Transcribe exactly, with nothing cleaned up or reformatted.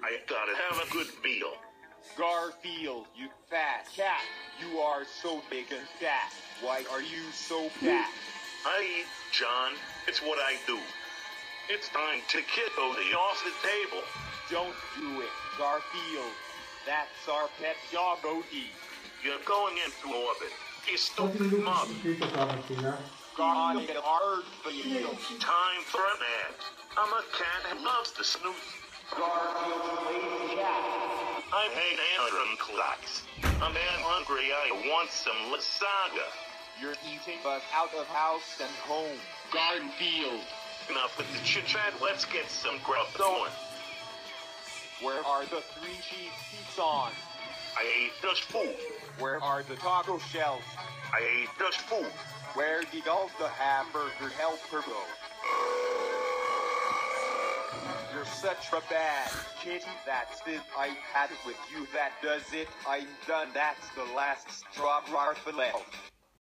I gotta have a good meal. Garfield, you fat cat. You are so big and fat. Why are you so fat? I eat, John. It's what I do. It's time to get Odie off the table. Don't do it, Garfield. That's our pet dog, Odie. You're going into orbit. You Pode stupid me mug. explica pra vacinar? God, it hard for you. Time for an ad. I'm a cat who loves to snooze. Garfield, lazy cat. I hate alarm clocks. I'm that hungry I want some lasagna. You're eating us out of house and home. Garfield. Enough with the chit-chat, let's get some grub going. Where are the three cheese pizzas? I ate just food. Where are the taco shells? I ate just food. Where did all the hamburger helper go? You're such a bad kitty. That's it. I had it with you. That does it. I'm done. That's the last straw, Garfield.